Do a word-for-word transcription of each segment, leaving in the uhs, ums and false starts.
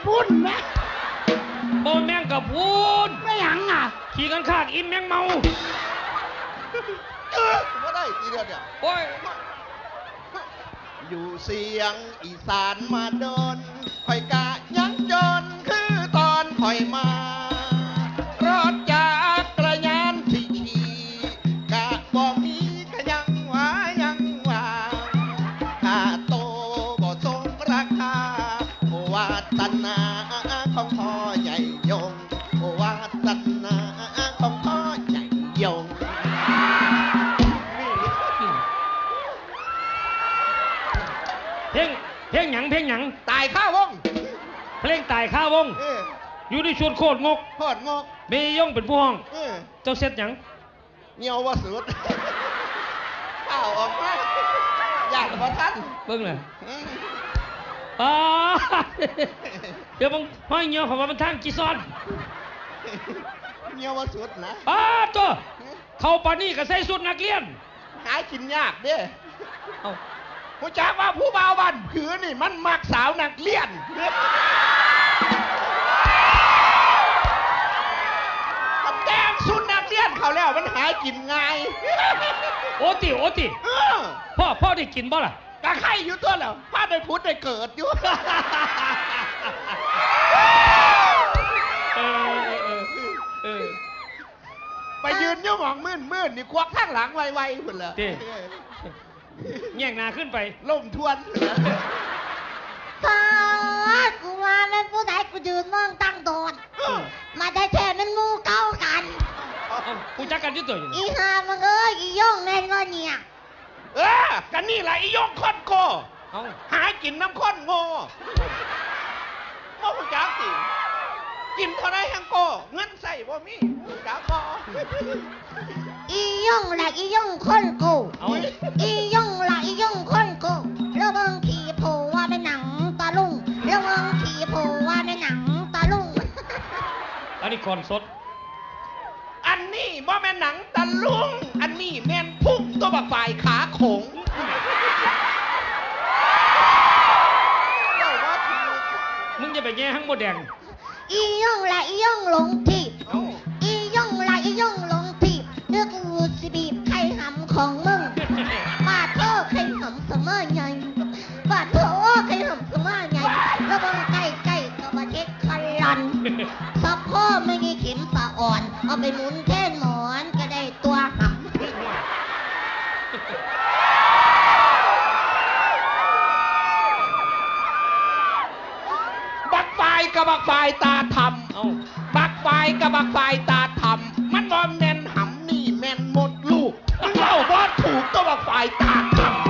พุนไหมโบแมงกับพูนไม่หยังอ่ะขี่กันขากอินแมงเมาเออไม่ได้ทีเดียวเนี่ยโอ้ยอยู่เสียงอีสานมาโดนคอยกะยังจนคือตอนคอยมารถจากกระยานที่ขี่กะบ่มีขยังว่ายังว่าค่าโตบ่สมราคาโอวาตนาของพ่อใหญ่ยงโอวาตนาของพ่อใหญ่ยงเพลงเพลงหยังเพลงหยังตายข้าวงเพลงตายข้าวงอยู่ในชวนโคตรงกโคตรงกเมย์ย่องเป็นผู้ห้องเจ้าเสร็จหยังเงียวว่าสุดข้าวออกมาอยากมาท่านเบิ่งเลยอ่าเดี๋ยวมึงห้อยเงียวเขาว่ามันทางกีซอนเงียวว่าสุดนะอ้าตัวเขาปานี่ก็ใส่สุดนักเรียนหากินยากเด้เอาผู้จักว่าผู้บ่าวบ้านผือนี่มันมักสาวนักเรียนมันแดงสุดนักเรียนเขาแล้วมันหากินง่ายโอติโอติพ่อพ่อได้กินบ่ล่ะกะไข่อยู่ตัวแล้วพาได้พุทธได้เกิดอยู่เออเออเออไปยืนอยู่หมองมื่นมื่นนี่ควักข้างหลังไวๆพุ่นละแย่งนาขึ้นไปล่มทวนตากูว่าแม่ผู้ใดกูยืนมองตั้งโดนมาได้แท้มันงูเก้ากันกูจักกันยุ่ตัวอยู่อีห่ามึงเอ้ยอีย่องแม่นว่าเนี่ยเออกันนี่แหละอีย่องค้นโกหากินน้ำข้นโง่พ่อผู้จักสิกินเท่าไรแห้งโกเงินใส่บ่มีจักบ่อีย่องละอีย่องคนกูอีย่องละอีย่องคนกูระวังขี่โผล่ว่าเป็นหนังตาลุงระวังขี่โผล่ว่าเป็นหนังตาลุงอันนี้ก่อนสดอันนี้บ่แม่นหนังตาลุงอันนี้แม่นพุ่งตัวบักฝ่ายขาโขงมึงจะไปแย่ห้างโมแดงอีย่องละอีย่องหลงทีอีย่องละอีย่องหลงทีเนื้อกูสิบีบไข่หำของมึงบาดเธอไข่หำเสมอไงบาดเธอไข่หำเสมอไงระวังไก่ไก่กับมาเช็คคันลันซับพ่อไม่มีเข็มสะอ่อนเอาไปหมุนแท่นหมอนก็ได้ตัวหำบักไฟกับบักไฟตาทำบักไฟกับบักไฟตาทำมันบอมแมนหำนี่แมนหมดลูกมันเล่าว่าถูกตัวบักไฟตาทำ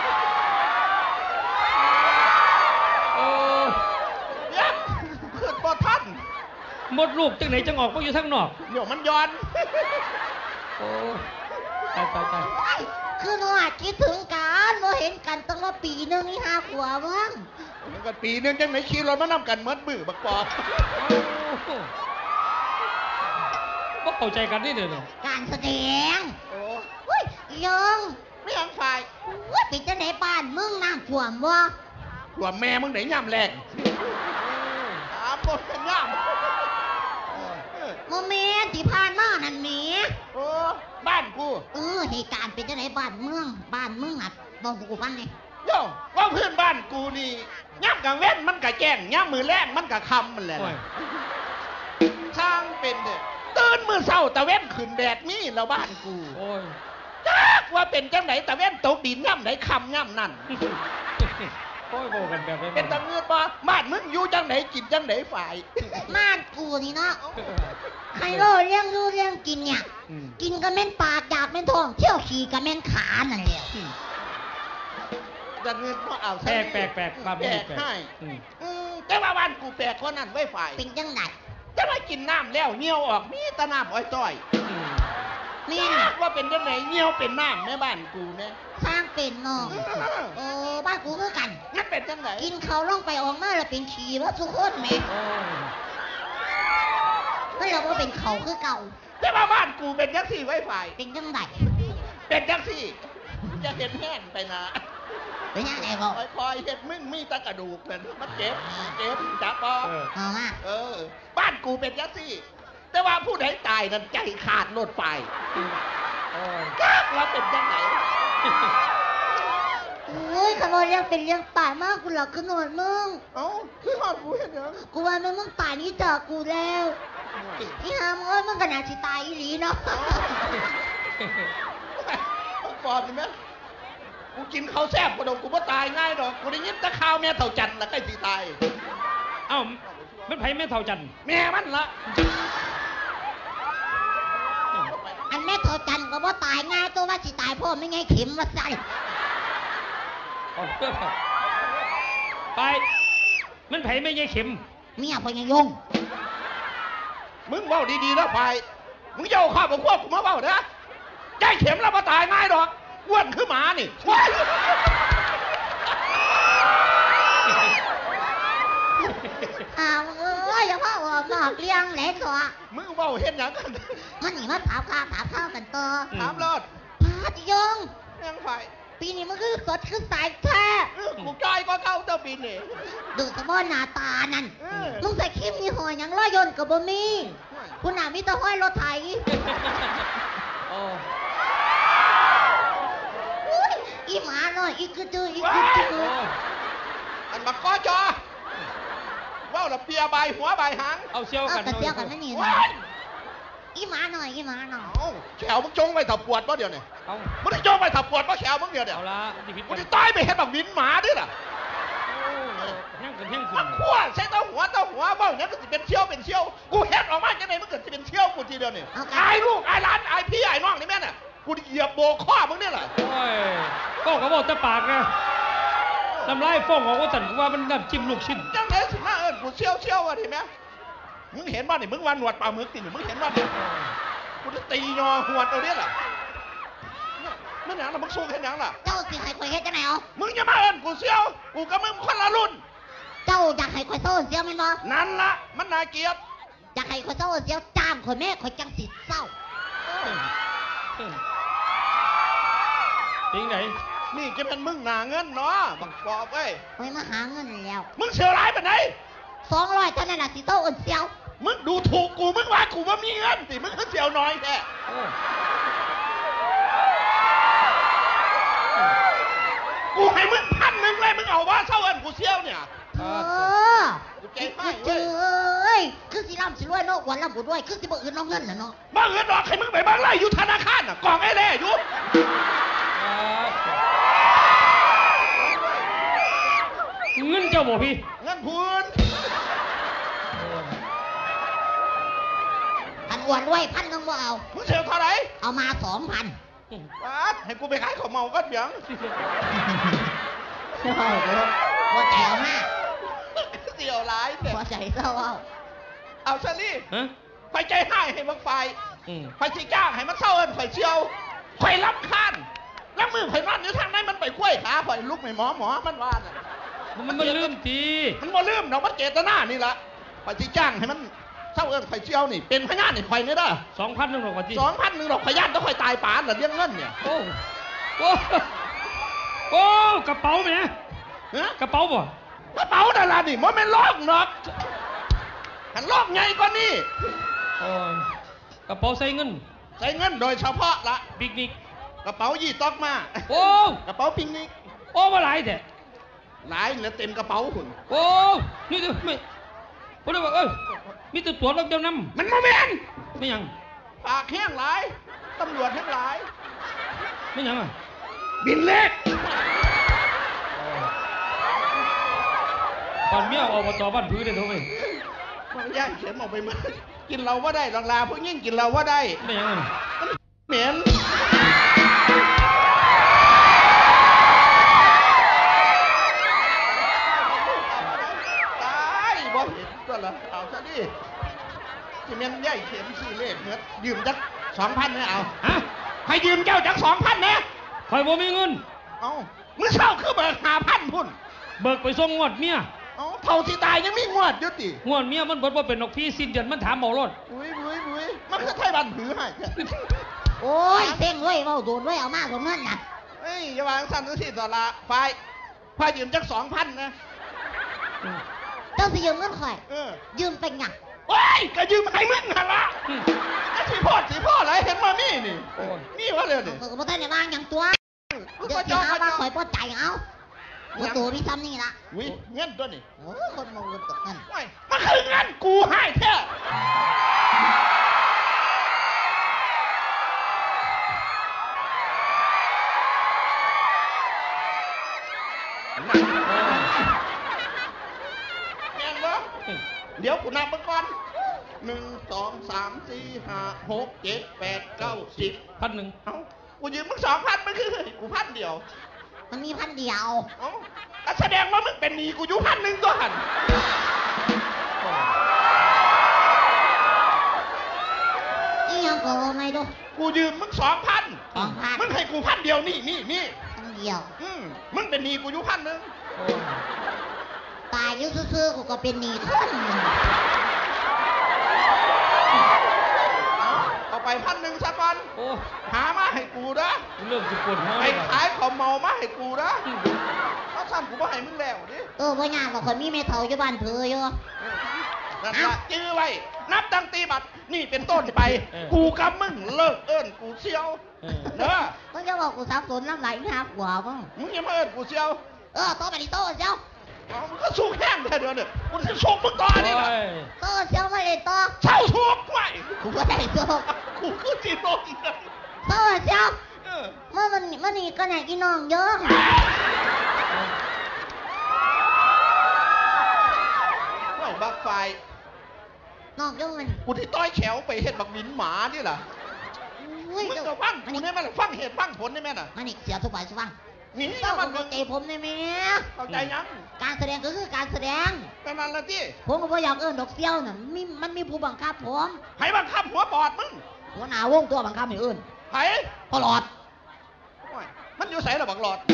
โอ้ยักเกิดบ่ท่านหมดลูกจังไหนจังออกก็อยู่ทั้งนอกเดี๋ยวมันย้อนโอ้ไปไปไปคือหนูอาจคิดถึงกันเราเห็นกันตั้งแต่ปีนึงนี่ห้าขวบบ้างมันกันปีนึงจังไหนขี่รถมานำกันเมื่อมือบักปอบบ่เข้าใจกันนี่เด้อการแสดงโอ้ยยังไม่ยังไฟว่าปิดจะไหนบ้านมึงน้ำท่วมบ่ท่วมแม่มึงไหนย่ำแรงถามบนกันย่ำโมเมนต์ที่ผ่านมานั่นแหมโอ้บ้านกูเออเหตุการณ์เป็นจะไหนบ้านเมืองบ้านมึงอ่ะบอกกูบ้านไงโย่ว่าเพื่อนบ้านกูนี่ย่ำกับเว้นมันกับแจ้งย่ำมือแรงมันกับคำมันแหละช่างเป็นเด้อตื่นมือเศร้าตะเว้นขึ้นแดดนี่แล้วบ้านกูโอ้ยจักว่าเป็นจังไหนตะเว้นตกดินย่ำไหนคำย่ำนั่นโอ้ยโบกันแบบเป็นตะเงือปะบ้านมึงอยู่จังไหนกินจังไหนฝ่ายบ้านกูนี่เนาะใครโลเลี้ยงรู้เลี้ยงกินเนี่ยกินก็แม่นปากอยากแม่นท้องเที่ยวขี่ก็แม่นขานั่นแหละตะเงือปะเอาแปลกแปลกแปลกความแปลกให้แต่ว่าบ้านกูแปลกกว่านั้นไว้ฝ่ายเป็นจังไหนจะมากินน้ำแล้วเงี้ยวออกมีตะน้ำอ้อยต้อยนี่ว่าเป็นจังไหนเงี้ยวเป็นน้ำแม่บ้านกูเนี่ยสร้างเป็นเนาะโอ้บ้านกูคือกันงั้นเป็นจังไหนกินเขาล่องไปออกมาแล้วเป็นขี้ว่าสุโขทัยแม่ไม่เราว่าเป็นเขาคือเก่าแต่ว่าบ้านกูเป็นจังสี่ไว้ฝ่ายเป็นจังไหนเป็นจังสี่จะเห็นแห้งไปนะเป็นยังไงบอกคอยๆเห็ดมึงมีแตะกระดูกนั่นมันเจ็บเจ็บจับปอเอามาเออ บ้านกูเป็นยักษ์ซี่แต่ว่าผู้ใดตายนั้นใจขาดโลดไปกากว่าเป็นยังไงเฮ้ยขโมยเรื่องเป็นเรื่องป่ามากกูหลักขนวดมึงเอ้าคือหอดกูเห็นยังกูว่ามึงมึงป่านนี้จากกูแล้วอีหามงเอ้ยมึงขนาดสิตายอีหลีเนาะปอดเห็นไหมกูกินข้าวแซ่บกระดงกูไม่ตายง่ายหรอกกูได้ยินแตะข้าวแม่เท่าจันทร์ละใกล้สิตายเอ้ามันไผแม่เท่าจันทร์แม่มันละอันแม่เท่าจันก็บ่ตายง่ายตัวว่าสิตายพ่อไม่ไงเข็มว่าใส่เอาเถอะไปมันไผแม่ยายเข็มเมียพ่อยังยงมึงเว้าดีๆนะไฟมึงอย่าเอาข้าวมาพวกกูมาเว้านะใจเข็มแล้วมาตายง่ายดอกอ้วนคือหมานี่อ้าวเอ้ยอย่าพ่อว่าหมากเลี้ยงแหลกตัวมึงเว้าเห็นอย่างกันมันหนีมาถามข้าวถามข้าวกันต่อถามรอดพาดยงยังไฟปีนี้มันคือสดคือสายแท้เออกูจ้อยก็เข้าเจ้าปีนี่ดูสะบ้อหน้าตานั่นเออมึงใส่ครีมมีหอยหยังร้อยยนต์กับบ่มีคุณหนามีแต่ห้อยรถไถโอ้อุ๊ยอีหมาหน่อยอีกคือจืออีกคือจืออันบักก้อจอเว้าละเปียใบายหัวใบายหางเอาเชี่ยวเอากันกระเจียวกันนั่นนี่โอ้นะยอีหมาหน่อยอีหมาหน่อยเอ้าแขวมึงจงไว้ถับปวดป่ะเดี๋ยวนี้เอามึงได้จงไว้ถับปวดป่ะแขวมึงเดี๋ยวเดี๋ยวเอาละดิพิษกูกันจะตายไปเห็นบักบินหมาดิล่ะแห้งขึ้นแห้งขึ้มัน นขั้วใช้เต้าหัวเต้าหัวเบ้าเนี่ยมันจะเป็นเชี่ยวเป็นเชี่ยวกูเห็ดออกมาจังไงมันเกิดจะเป็นเชี่ยวกูทีเดียวเนี่ยไอ้ลูกไอ้หลานไอ้พี่ไอ้น้องนี่แม่น่ะกูเหยียบโบกข้อมึงเนี่ยแหละโอ้ยก็กระบอกแต่ปากนะทำลายฟ้องของว่าสันว่ามันน้ำจิ้มลูกชิ้นจังไหนสิมาเอิญกูเชี่ยวเชี่ยวอะทีแม่มึงเห็นบ้านนี่มึงวันหนวดปลาหมึกติหนิมึงเห็นบ้านนี่กูจะตียอหัวเอาเนี่ยล่ะนั่นหยังล่ะมึงสู้แค่หยังล่ะเจ้าสิให้ข่อยเฮ็ดจังไหนเอามึงอย่ามาเอิญกูเชี่ยวกูกับมึงคนละรุ่นเจ้าอยากให้ข่อยโซ่เสียวแม่นบ่นั่นละมันน่าเกลียดอยากให้ข่อยโซ่เสียวจ้ามข่อยแม่ข่อยจังสิเศร้าจริงไหนนี่จะเป็นมึงหนาเงินเนาะบักปอบเอ้ยข่อยมาหาเงินแล้วมึงเสียร้ายไปไหนสองร้อยเท่านั้นล่ะสิโซ่เอิ้นเสียวมึงดูถูกกูมึงว่ากูว่ามีเงินสิมึงก็เสียวน้อยแค่โอ้กูให้มึงพันหนึ่งเลยมึงเอาว่าเท่าเอินกูเสียวเนี่ยเออกูใจให้เจเว้อย เอ้ยคือสิร่ำสิรวยเนาะวันร่ำบุญรวยคือสิบ่อื่นเอาเงินน่ะเนาะบ้าเงินดอกให้มึงไปบ้างไรอยู่ธนาคารน่ะกล่องไอ้เล่อยู่เงินเจ้าบ่พี่เงินพูนพันอ้วนรวยพันหนึงบ่เอามึงเสียวเท่าไหร่เอามาสองพันว้าให้กูไปขายข้าวเมาก็เบียงพอใจเอามาเสียวร้ายเนี่ยพอใจเศร้าเอาเอาซะนี่ฮะไปใจให้ให้มึงไฟอืมไฟชี้จ้างให้มันเศร้าเอินไฟเชียวไฟรับคานแล้วมือไฟนั่นอยู่ทางไหนมันไปคุ้ยขาไฟลุกไม่หมอหมอมันว่าน่ะมันมันลืมทีมันบ่ลืมดอกมันเจตนานี่ละไฟชี้จ้างให้มันเศร้าเอินไฟเชียวนี่เป็นพยานนี่ไฟนี่เด้อสองพันหนึ่งหรอกว่าทีสองพันหนึ่งดอกพยานต้องไฟตายป่านน่ะเลี้ยงเงินเนี่ยโอ้โอ้โอ้กระเป๋าไหมฮะกระเป๋าบ่กระเป๋าดารานี่มันเป็นลอกหรอกหันลอกไงก็นี่โอ้ยกระเป๋าใส่เงินใช้เงินโดยเฉพาะละปิกนิกกระเป๋ายี่ตอกมาโอ้กระเป๋าปิงนิกโอ้มาหลายแต่หลายเหลือเต็มกระเป๋าหุ่นโอ้นี่ดูไม่ผมเลยบอกเอ้ยมีตัวตัวรับเจ้านำมันโมเมนไม่ยังปากแห้งหลายตำรวจแห้งหลายไม่ยังอ่ะบินเล็กก่อนเมียออกมาต่อบ้านพื้นเลยทุกคนมันย่างเข็มออกไปมากินเราว่าได้ลองลาพวกยิ่งกินเราว่าได้ไม่ยังอ่ะเหม็นตายบ่เห็นก็ละเอาซะดิที่เมียนย่ายเข็มสี่เลขเมื่อยืมจักสองพันเนี่ยเอาฮะให้ยืมเจ้าจักสองพันเนี่ยคอยบ่มีเงินเอามึงเศร้าคือเบิกหาพันพุ่นเบิกไปส่งงวดเมียเอาเท่าที่ตายยังมีงวดอยู่ติงวดเมียมันเบิดว่าเป็นนกพี่สิ้นเดือนมันถามเอารถบุ้ยบุ้ยบุ้ยมันคือไทยบันผือให้โอ้ยเซ็งเว้ยเว้าโดนเว้ยเอามาโดนเงินน่ะเเฮ้ยอย่าวางสั้นสิต่อละไฟไฟยืมจักสองพันนะเจ้าสิยืมเงินข่อยเออยืมเป็นหยังโอ้ยก็ยืมให้มึงหันละไอ้สีพ่อสีพ่ออะไรเห็นมามี่นี่โอ้ยนี่วะเลยดิข่อยก็บ่ทันได้วางหยังตัวเดี๋ยวสิหาว่าข่อยบ่ใจเอาบ่ตัวมีซ้ำนี่ล่ะวิเงินตัวนี่โอ้ยคนมองเงินตกเงินโอ้ยมันคือเงินกูให้แท้แม่นบ่เดี๋ยวกูนับมันก่อนหนึ่งสองสามสี่ห้าหกเจ็ดแปดเก้าสิบพันหนึ่งเอ้ากูยืมมึงสองพันมันคือกูพันเดียวมันมีพันเดียวเอ้าก็แสดงว่ามึงเป็นหนี้กูอยู่พันหนึ่งตัวหันอีหยังก็บ่ไม่ดูกูยืมมึงสองพันสองพันมึงให้กูพันเดียวนี่นี่นี่พันเดียวอืมมึงเป็นหนี้กูอยู่พันหนึ่งโอ้ยตายอยู่ซื่อๆกูก็เป็นหนี้คนหนึ่งเอาเอาไปพันหนึ่งซะก่อนโอ้ยหามาให้กูนะเรื่องจะปวดหัวไปเลยขายของเมามาให้กูนะถ้าทำกูบ่ให้มึงแล้วดิเออบ่ยากหรอกข่อยมีแม่เฒ่าอยู่บ้านเธออยู่นั่นละจื้อไว้ นับตั้งตีบัตรนี่เป็นต้นไป กูกับมึงเลิกเอิ้นกูเชียวเออเด้อมึงจะบอกกูสับสนน้ำไหลหาหัวมึงมึงอย่ามาเอิ้นกูเชียวเออโตไปดิโตเจ้าเอามึงก็สู้แห้งแค่เดียวเนี่ยกูจะสู้มึงต่อนี่นะโอ้ยโตเจ้าไม่ได้โตเช่าทุกไว้กูก็ได้โตกูคือจีโดนนะโตเจ้าเออเมื่อวันนี้มื่อนี้ก็ไหนอีน้องเยอะไม่บักไฟน้องเยอะมันกูที่ต้อยแขวไปเห็ดบักหมินหมานี่ล่ะอุ้ยมึงเดี๋ยวก็ฟังมันกูนี่ได้ไหมล่ะฟังเหตุฟังผลได้ไหมน่ะมันนี่เสียทุกใบทุกฟังนี่เจ้ามันก็มึงเตะผมได้ไหมเข้าใจยังการแสดงก็คือการแสดงแต่นั่นละที่ผมก็บ่อยากเอิ้นดอกเซี่ยวน่ะมีมันมีผู้บังคับผมให้บังคับหัวปอดมึงหัวหน้าวงตัวบังคับให้เอิ้นไผ่ตลอดโอ้ยมันอยู่ใส่ระบักหลอด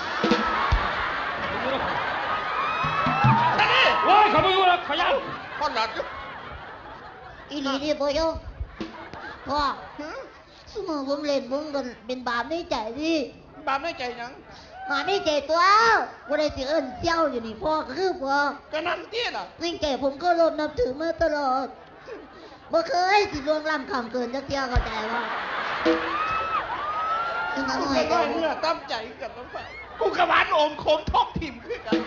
แต่นี่โอ้ยเขาไม่รู้แล้วเขายันพอหลอดอยู่อีหลีนี่บ่โยพ่อหึสมมติผมเล่นมึงกันเป็นบาปในใจดิบาปในใจหยังบาปในใจตัวบ่ได้สิเอิ้นเซี่ยวอยู่นี่พ่อก็คือพ่อก็นั่นที่ล่ะในใจผมก็รบนับถือมาตลอดบ่เคยสิล่วงล้ำคำเกินจักเที่ยวเข้าใจว่าถึงกูน้อยก็ก็ได้เมื่อตั้มใจกันน้องฝ่ายกูกระบาลโอมโคงท้องถิ่มขึ้นกัน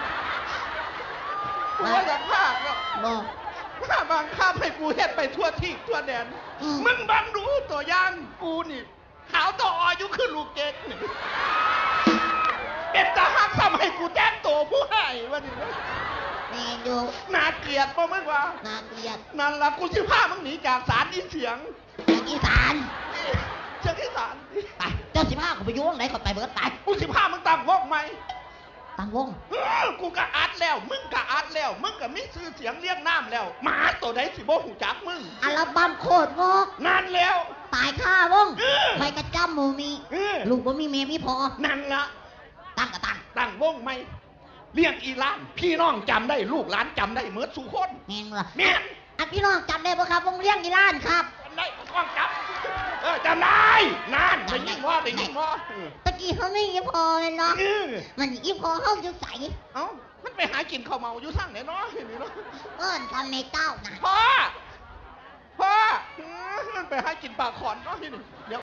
กูว่าอยากพากแล้วบ่ถ้าบางข้ามให้กูเฮ็ดไปทั่วที่ทั่วแดนอืมมึงบังรู้ตัวอย่างกูนี่ขาวต่ออายุขึ้นลูกเก๊กนี่เป็นตาหักทำให้กูแจ้งตัวผู้ให้วะนี่นะแม่อยู่น่าเกลียดป่ะมึงวะน่าเกลียดนั่นละกูสิพามึงหนีจากสารอีเสียงจากอีสานเสียงอีสานไปเจ้าสิพาเขาไปอยู่วงไหนเขาไปเบิดตายกูสิพามึงตั้งวงไหมตั้งวงเออกูก็อัดแล้ว มึงก็อัดแล้ว มึงก็มีชื่อเสียงเรียกน้ำแล้วหมาตัวใดสิบ่หูจักมึงอัลบั้มโคตรงอกนั่นแล้วตายค่าวงเออไปกระจ้ำหมูมีเออลูกบ่มีเมียมีพอนั่นละตั้งกระตั้งตั้งวงไหมเลี้ยงอีหลาน พี่น้องจำได้ลูกหลานจำได้เหมือนสุคนแม่งล่ะแม่นอันพี่น้องจำได้ปะครับวงเลี้ยงอีล้านครับจำได้กล้องจับเออจำได้นั่นได้ยินว่าได้ยินว่าเออตะกี้เขาไม่อีพอเลยเนาะเออมันอีพอเขาอยู่ใสเอ้ามันไปหากินข้าวเมาอยู่ทั้งไหนเนาะเห็นไหมเนาะเอิ้นทำไม่เก้านะพ่อพ่อเออมันไปหากินปลาขอนเนาะที่นี่เดี๋ยว